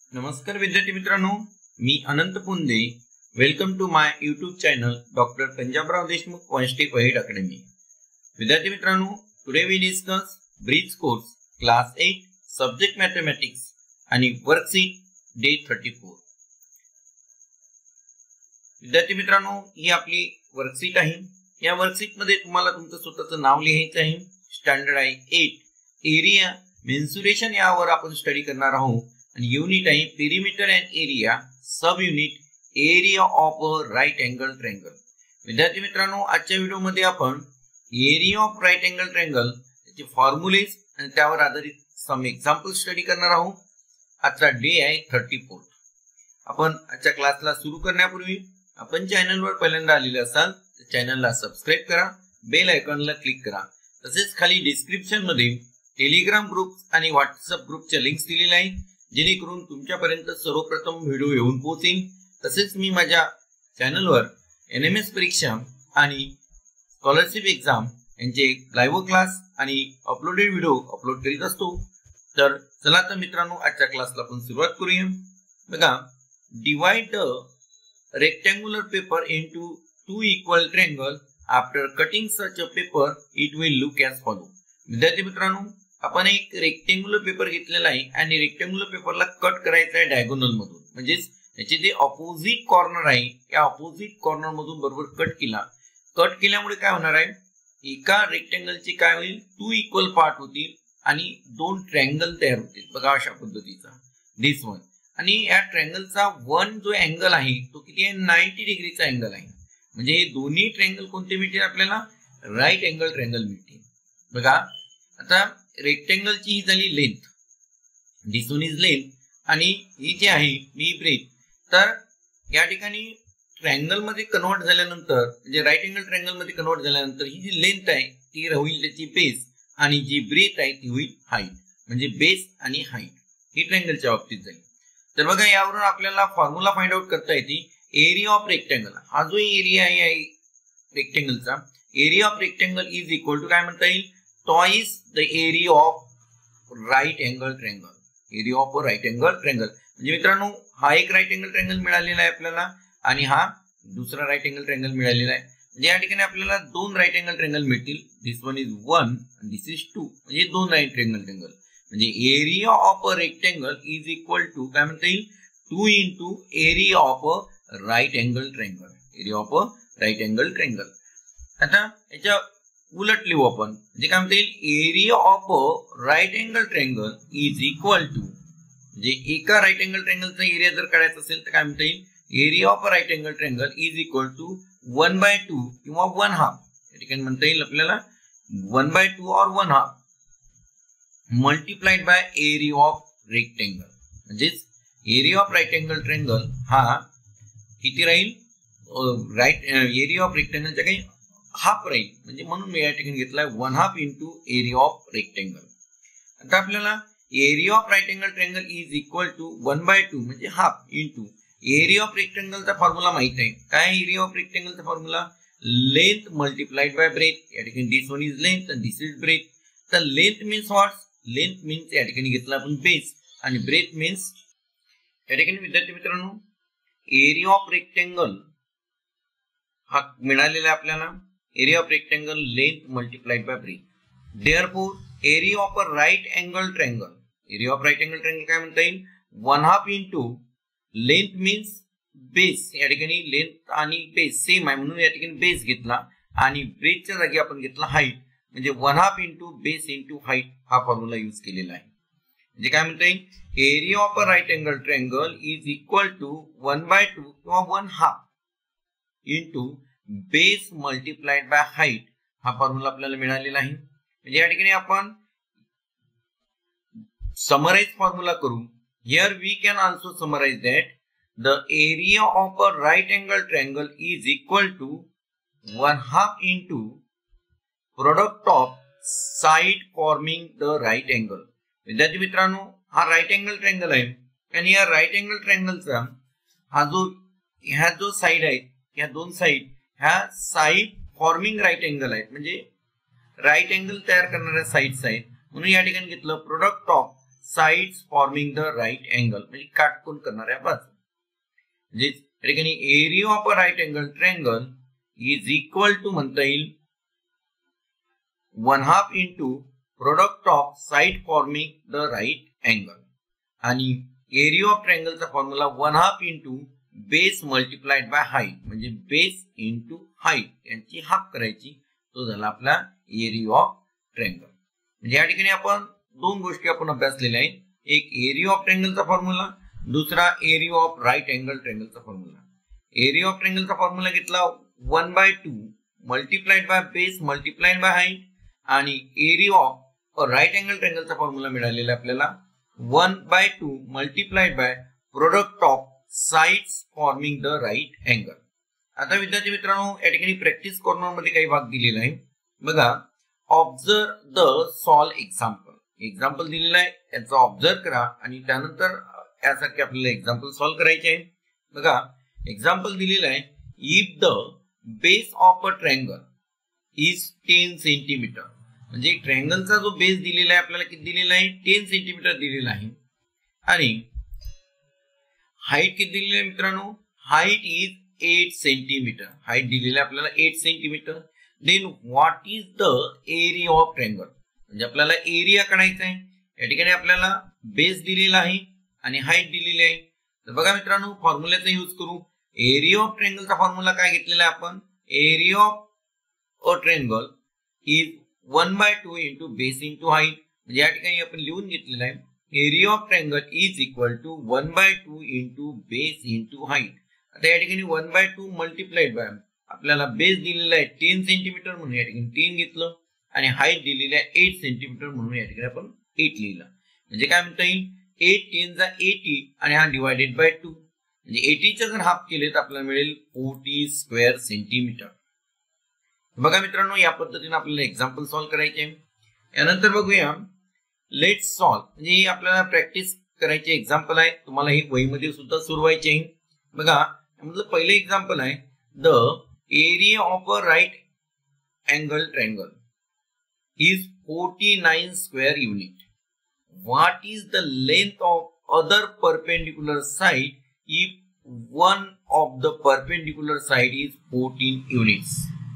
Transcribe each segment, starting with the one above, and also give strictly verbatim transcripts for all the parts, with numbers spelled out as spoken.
नमस्कार विद्यार्थी मित्रांनो, मी Anant Punde. Welcome to my YouTube channel doctor Panjabrao Deshmukh one step ahead academy. विद्यार्थी मित्रांनो, today we discuss bridge course class at subject mathematics आणि वर्कशीट डे थर्टी फोर. विद्यार्थी मित्रांनो, ही आपली वर्कशीट आहे. या वर्कशीट मध्ये तुम्हाला तुमचं स्वतःचं नाव लिहायचं आहे. स्टँडर्ड आहे एट. एरिया मेन्सुरेशन यावर आपण स्टडी करणार आहोत. आणि युनिट आहे perimeter and area. Sub unit area of a right angle triangle. विद्यार्थी मित्रांनो, आजच्या व्हिडिओमध्ये आपण area of right angle triangle त्याचे फॉर्म्युलेज आणि त्यावर आधारित सम एक्झाम्पल स्टडी करणार आहोत. आजचा डे आहे थर्टी फोर्थ. आपण आजच्या क्लासला सुरू करण्यापूर्वी आपण चॅनलवर पहिल्यांदा आलेले असाल तर चॅनलला सबस्क्राईब करा, बेल आयकॉनला क्लिक करा. तसेच खाली डिस्क्रिप्शन मध्ये टेलिग्राम ग्रुप आणि व्हॉट्सअप ग्रुपच्या लिंक्स दिलेल्या आहेत, जेणेकरून तुमच्यापर्यंत सर्वप्रथम व्हिडिओ येऊन पोहोचेल. तसेच मी माझ्या चॅनलवर एन एम एस परीक्षा आणि स्कॉलरशिप एक्झाम यांचे लाईव्ह क्लास आणि अपलोडेड व्हिडिओ अपलोड करीत असतो. तर चला तर मित्रांनो, आजच्या क्लासला आपण सुरुवात करूया. बघा, divide the rectangular paper into two equal triangle. After cutting such a paper it will look as follow. विद्यार्थी मित्रांनो, आपण एक रेक्टँग्युलर पेपर घेतलेला आहे आणि रेक्टँग्युलर पेपरला कट करायचा आहे डायगोनल मधून. म्हणजेच याचे जे ऑपोजिट कॉर्नर आहे या ऑपोजिट कॉर्नर मधून बरोबर कट केला. कट केल्यामुळे काय होणार आहे, एका रेक्टँगलचे काय होईल, टू इक्वल पार्ट होतील आणि दोन ट्रायंगल तयार होतील. बघा अशा पद्धतीचा दिस वन. आणि या ट्रायंगलचा वन जो अँगल आहे तो किती आहे, नाईन्टी डिग्रीचा अँगल आहे. म्हणजे हे दोन्ही ट्रायंगल कोणते मिळतील आपल्याला, राईट अँगल ट्रायंगल मिळतील. बघा आता रेक्टँगलची ही झाली length, this one is length, आणि ही जी आहे ही ब्रेथ. तर या ठिकाणी ट्रायंगल मध्ये कन्वर्ट झाल्यानंतर, म्हणजे राईट अँगल ट्रायंगल मध्ये कन्वर्ट झाल्यानंतर ही जी लेंथ आहे ती होईल त्याची बेस, आणि जी ब्रेथ आहे ती होईल हाईट. म्हणजे बेस आणि हाईट ही ट्रायंगलच्या बाबतीत जाईल. तर बघा, यावरून आपल्याला फॉर्म्युला फाइंड आउट करता येते. एरिया ऑफ रेक्टँगल, हा जो एरिया आहे रेक्टँगलचा, area of rectangle is equal to काय म्हणता येईल, twice the area of right angle triangle. Area of right angle triangle. म्हणजे मित्रांनो, हा एक राईट अँगल ट्रायंगल मिळालेला आहे आपल्याला आणि हा दुसरा राईट अँगल ट्रायंगल मिळालेला आहे. म्हणजे या ठिकाणी आपल्याला दोन राईट अँगल ट्रायंगल मिळतील. दिस वन इज वन आणि दिस इज टू. म्हणजे दोन राईट अँगल ट्रायंगल. म्हणजे area of a rectangle is equal to काय म्हणता येईल, two into area of a right angle triangle. Area of a right angle triangle. आता याच्या उलट लिहू आपण. म्हणजे काय म्हणता येईल, area of a right angle triangle is equal to, म्हणजे एका राईट अँगल ट्रायंगलचा एरिया जर काढायचा असेल तर काय म्हणता येईल, area of a right angle triangle is equal to one by two किंवा वन हाफ. या ठिकाणी म्हणता येईल आपल्याला वन बाय टू और one half multiplied by area of rectangle. म्हणजेच area of right angle triangle हा किती राहील, राईट एरिया ऑफ रेक्टँगलच्या काही हाफ राहील. म्हणजे म्हणून मी या ठिकाणी घेतलाय one half into area of rectangle. आता आपल्याला area of right angle triangle is equal to one by two म्हणजे हाफ इंटू एरिया ऑफ रेक्टँगलचा फॉर्म्युला माहित आहे. काय एरिया ऑफ रेक्टँगलचा formula, length multiplied by breadth. या ठिकाणी दिस वन इज लेंथ आणि दिस इज ब्रेथ. तर length means what, length means या ठिकाणी घेतला आपण बेस, आणि ब्रेथ मीन्स या ठिकाणी विद्यार्थी मित्रांनो एरिया ऑफ रेक्टँगल हा मिळालेला आपल्याला. Area of rectangle length multiplied by breadth. Therefore area of a right angle triangle, area of right angle triangle काय म्हणता येईल, one half into length means base. या ठिकाणी लेंथ आणि बेस सेम आहे म्हणून या ठिकाणी बेस घेतला, आणि ब्रेथच्या जागी आपण घेतला हाईट. म्हणजे one half into base into height हा फॉर्म्युला यूज केलेला आहे. म्हणजे काय म्हणता येईल, area of a right angle triangle is equal to one by two किंवा one half into base multiplied by height हा फॉर्म्युला आपल्याला मिळालेला आहे. म्हणजे या ठिकाणी आपण समराइज फॉर्म्युला करू. Here we can also summarise that the area of a right angle triangle is equal to one half into product of side forming the right angle. विद्यार्थी मित्रांनो, हा राईट अँगल ट्रायंगल आहे आणि या right angle ट्रायंगलचा हा जो ह्या जो साइड आहे, ह्या दोन साइड ह्या साइड फॉर्मिंग राईट अँगल आहेत. म्हणजे राईट अँगल तयार करणाऱ्या साइड्स आहेत. म्हणून या ठिकाणी घेतलं product of sides forming the right angle, म्हणजे काटकोन करणाऱ्या बाजू. म्हणजे या ठिकाणी area of a right angle triangle is equal to म्हणता येईल one half into product of side forming the right angle. आणि एरिया ऑफ ट्रायंगलचा formula one half into base multiplied by height, म्हणजे बेस इंटू हाईट यांची half करायची, तो झाला आपला एरिया ऑफ ट्रायंगल. म्हणजे या ठिकाणी आपण दोन गोष्टी आपण अभ्यासलेल्या आहेत, एक एरिया ऑफ ट्रायंगलचा फॉर्म्युला, दुसरा एरिया ऑफ राईट अँगल ट्रायंगलचा फॉर्म्युला. एरिया ऑफ ट्रायंगलचा फॉर्म्युला घेतला one by two multiplied by base multiplied by height, आणि एरिया ऑफ राईट अँगल ट्रायंगलचा फॉर्म्युला मिळालेला आपल्याला one by two multiplied by product of sides forming the right angle. आता विद्यार्थी मित्रांनो, या ठिकाणी प्रॅक्टिस कॉर्नर मध्ये काही भाग दिलेला आहे बघा. Observe the solve example, example दिलेला आहे याचा ऑब्झर्व करा आणि त्यानंतर यासारखे आपल्याला एक्झाम्पल सॉल्व करायचे आहे. बघा एक्झाम्पल दिलेला आहे, if the base of a triangle is ten centimetre, म्हणजे ट्रायंगलचा जो बेस दिलेला आहे आपल्याला किती दिलेला आहे, टेन सेंटीमीटर दिलेला आहे. आणि हाईट किती दिलेली आहे मित्रांनो, height is eight centimetre, height दिलेली आहे आपल्याला eight centimetre. Then what is the area of triangle, म्हणजे आपल्याला एरिया काढायचा आहे. या ठिकाणी आपल्याला बेस दिलेला आहे आणि हाईट दिलेली आहे. तर बघा मित्रांनो, फॉर्म्युल्याचा यूज करू. एरिया ऑफ ट्रायंगलचा फॉर्म्युला काय घेतलेला आहे आपण, area of a triangle is one by two into base into height, म्हणजे या ठिकाणी आपण लिहून घेतलेला आहे area of triangle is equal to one by two into base into height. आता या ठिकाणी one by two multiplied by आपल्याला बेस दिलेला आहे टेन सेंटीमीटर म्हणून या ठिकाणी टेन घेतलं, आणि हाईट दिलेली आहे एट सेंटीमीटर म्हणून या ठिकाणी आपण एट लिहिलं. म्हणजे काय म्हणता येईल, एट टेन जा एटी आणि हा डिवायडेड बाय टू, म्हणजे एटीचा जर हाफ केले तर आपल्याला मिळेल फोर्टी स्क्वेअर सेंटीमीटर. बघा मित्रांनो, या पद्धतीने आपल्याला एक्झाम्पल सॉल्व्ह करायचे. यानंतर बघूया लेट सॉल्व, म्हणजे आपल्याला प्रॅक्टिस करायचे एक्झाम्पल आहे, तुम्हाला ही वहीमध्ये सुद्धा सोडवायचे आहे. बघा मतलब पहिले एक्झाम्पल आहे, the area of a right angle triangle is forty nine square unit. What is the length of other perpendicular side if one of the perpendicular side is fourteen units.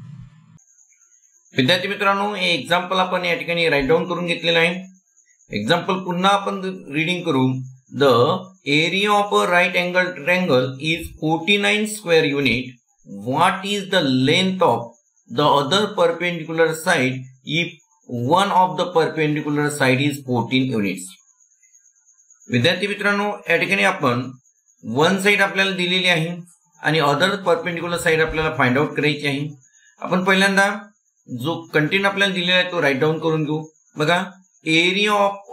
विद्यार्थी मित्रांनो, हे एक्झाम्पल आपण या ठिकाणी right down करून घेतलेलं आहे. Example पुन्हा आपण रीडिंग करू. The area of a right angle triangle is forty nine square unit. What is the length of the other perpendicular side if one of the perpendicular side is fourteen units. विद्यार्थी मित्रांनो, या ठिकाणी आपण one side आपल्याला दिलेली आहे आणि other perpendicular side आपल्याला फाइंड आउट करायची आहे. आपण पहिल्यांदा जो कंटेंट आपल्याला दिलेला आहे तो राईट डाऊन करून घेऊ. बघा, area of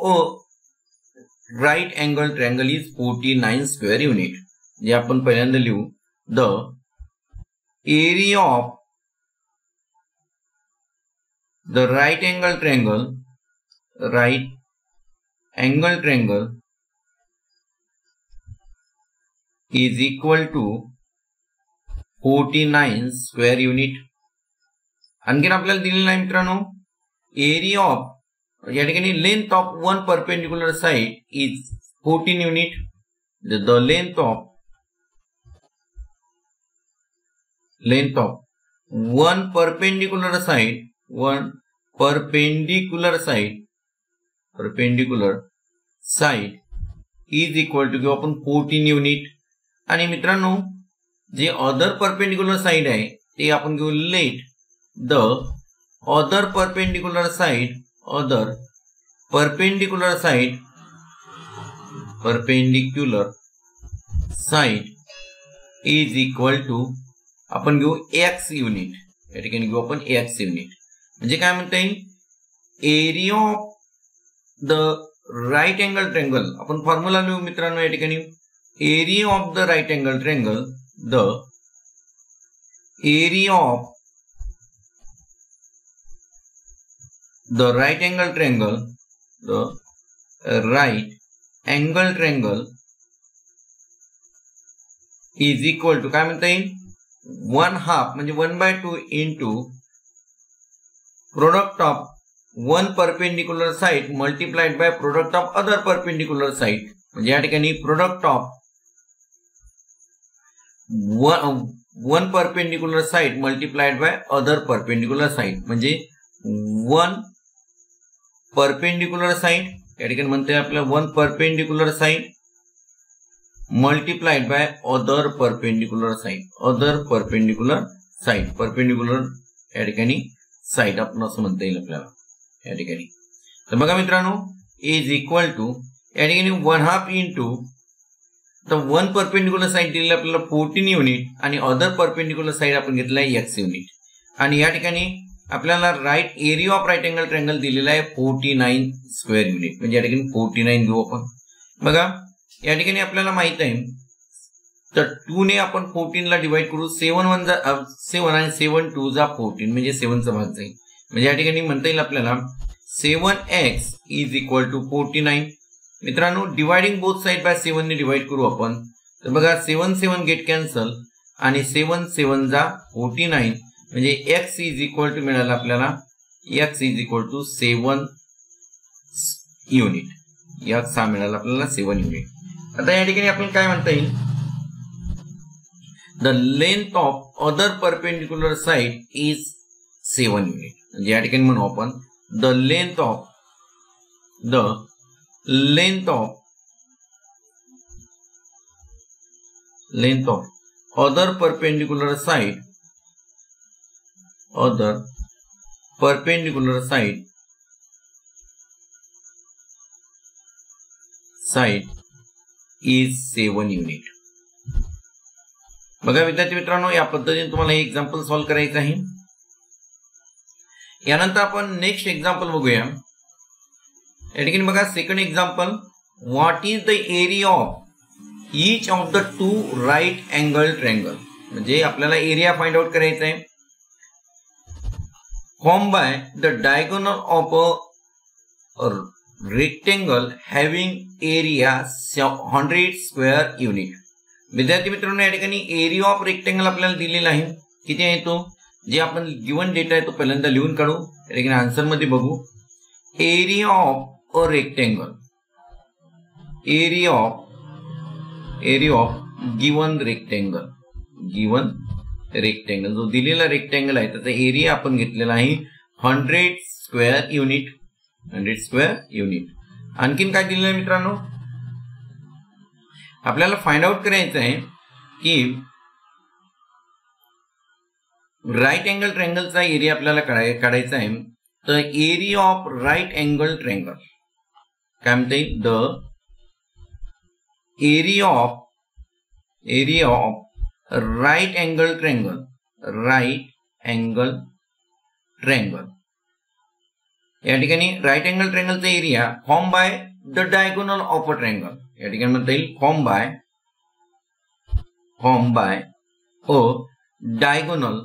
a right angle triangle is forty nine square unit. जे आपण पहिल्यांदा लिहू, the area of the right angle triangle right angle triangle is equal to forty nine square unit. आणखीन आपल्याला दिलेला आहे मित्रांनो, एरिया ऑफ या ठिकाणी length of one perpendicular side is fourteen unit. The length of length of one perpendicular side one perpendicular side perpendicular side is equal to घेऊ आपण fourteen unit. आणि मित्रांनो, जे अदर परपेंडिक्युलर साइड आहे ते आपण घेऊ let the other perpendicular side other perpendicular side perpendicular side is equal to आपण घेऊ एक्स युनिट. या ठिकाणी घेऊ आपण एक्स युनिट. म्हणजे काय म्हणता येईल, area of the right angle triangle आपण फॉर्म्युला लिहू मित्रांनो. या ठिकाणी area of the right angle triangle, the area of the right angle triangle the right angle triangle is equal to काय म्हणता येईल, वन हाफ म्हणजे one by two into product of one perpendicular side multiplied by product of other perpendicular side. म्हणजे या ठिकाणी product of one perpendicular side multiplied by other perpendicular side. म्हणजे one perpendicular side या ठिकाणी म्हणते आपल्याला one perpendicular side multiplied by other perpendicular side. Other perpendicular side perpendicular या ठिकाणी साइड आपण असं म्हणता येईल आपल्याला या ठिकाणी. तर बघा मित्रांनो इज इक्वल टू या ठिकाणी वन हाफ इंटू तर वन परपेंडिक्युलर साइड दिलेलं आपल्याला फोर्टीन युनिट आणि अदर परपेंडिक्युलर साइड आपण घेतला आहे एक्स युनिट. आणि या ठिकाणी आपल्याला right area of right angle triangle दिलेला आहे फोर्टी नाईन स्क्वेअर युनिट. म्हणजे या ठिकाणी फोर्टी नाईन घेऊ आपण. बघा या ठिकाणी आपल्याला माहित आहे तर टू ने आपण फोर्टीन ला डिवाइड करू. सेवन वन जा सेवन आणि सेवन टू जा फोर्टीन म्हणजे सेवनचा भाग जाईल. म्हणजे या ठिकाणी म्हणता येईल आपल्याला seven x is equal to forty nine. मित्रांनो dividing both side by seven ने डिवाइड करू आपण. तर बघा सेवन सेवन गेट कॅन्सल आणि सेवन सेवन जा फोर्टी नाईन म्हणजे एक्स इज इक्वल टू मिळाला आपल्याला x is equal to seven unit. X हा मिळाला आपल्याला सेवन युनिट. आता या ठिकाणी आपण काय म्हणता येईल the length of other perpendicular side is seven unit. म्हणजे या ठिकाणी म्हणू आपण the length of the length of length of other perpendicular side other perpendicular side side is seven unit. बघा विद्यार्थी मित्रांनो या पद्धतीने तुम्हाला हे एक्झाम्पल सॉल्व्ह करायचं आहे. यानंतर आपण नेक्स्ट एक्झाम्पल बघूया. या ठिकाणी बघा second example what is the area of each of the two right angle triangle. म्हणजे आपल्याला एरिया फाइंड आउट करायचा आहे. Form by the diagonal of a rectangle having area hundred square unit. विद्यार्थी मित्रांनो या ठिकाणी एरिया ऑफ रेक्टेंगल आपल्याला दिलेला आहे. किती आहे तो जे आपण गिवन डेटा आहे तो पहिल्यांदा लिहून काढू. या ठिकाणी आन्सर मध्ये बघू area of a rectangle area of area of given rectangle given rectangle जो दिलेला रेक्टेंगल आहे त्याचा एरिया आपण घेतलेला आहे hundred square unit. Hundred square unit. आणखीन काय दिलेलं आहे मित्रांनो आपल्याला फाइंड आउट करायचं आहे की राईट अँगल ट्रायंगलचा एरिया आपल्याला काढायचा आहे. तर area of right angle triangle काय म्हणते the area of area of right angle triangle right angle triangle. या ठिकाणी राईट अँगल ट्रायंगलचा area form by the diagonal of a triangle. या ठिकाणी म्हणता येईल form by form by a diagonal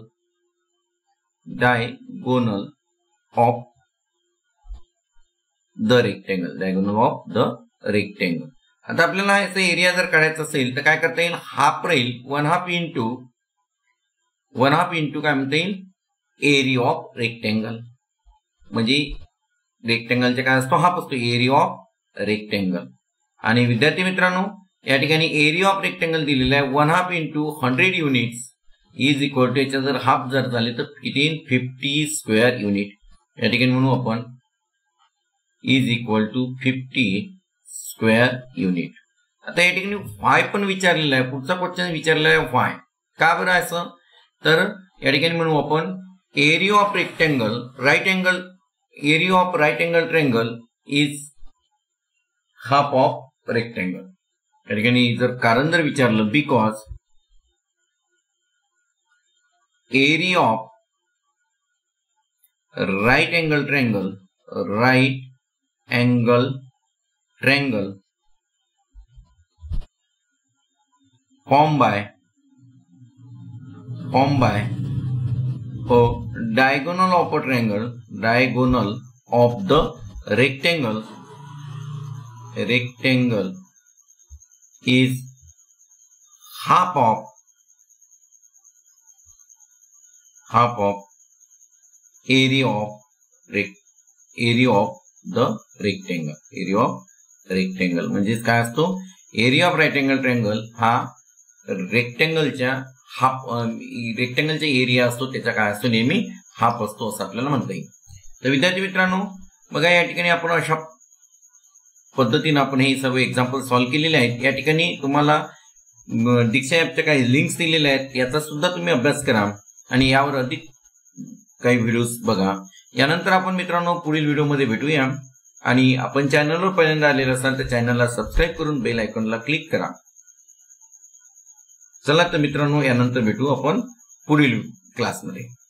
diagonal of the rectangle diagonal of the rectangle. आता आपल्याला याचा एरिया जर काढायचा असेल तर काय करता येईल हाफ राहील one half into one half into काय म्हणता येईल एरिया ऑफ रेक्टेंगल. म्हणजे रेक्टेंगलचा काय असतो हाफ असतो एरिया ऑफ रेक्टेंगल. आणि विद्यार्थी मित्रांनो या ठिकाणी एरिया ऑफ रेक्टेंगल दिलेला आहे one half into hundred units is equal to याच्या जर हाफ जर झाले तर किती फिफ्टी स्क्वेअर युनिट. या ठिकाणी म्हणू आपण is equal to fifty square unit. आता या ठिकाणी फाय पण विचारलेला आहे. पुढचा क्वेश्चन विचारलेला आहे फाय का बरं असं तर या ठिकाणी म्हणू आपण area of rectangle right angle area of right angle triangle is half of rectangle. या ठिकाणी जर कारण जर विचारलं because area of right angle triangle right angle triangle form by form by a diagonal of a triangle diagonal of the rectangle rectangle is half of half of area of area of the rectangle. Area of rectangle म्हणजेच काय असतो, area of right angle triangle हा रेक्टेंगलच्या half रेक्टेंगलचा area असतो, त्याचा काय असतो नेहमी half असतो असं आपल्याला म्हणता येईल. तर विद्यार्थी मित्रांनो बघा, या ठिकाणी आपण अशा पद्धतीने आपण हे सर्व एक्झाम्पल सॉल्व्ह केलेले आहेत. या ठिकाणी तुम्हाला दीक्षा ॲपच्या काही लिंक्स दिलेल्या आहेत, याचा सुद्धा तुम्ही अभ्यास करा आणि यावर अधिक काही व्हिडिओज बघा. यानंतर आपण मित्रांनो पुढील व्हिडिओमध्ये भेटूया. आणि आपण चॅनलवर पहिल्यांदा आलेला असाल तर चॅनलला सबस्क्राईब करून बेल आयकॉनला क्लिक करा. चला तर मित्रांनो, यानंतर भेटू आपण पुढील क्लासमध्ये.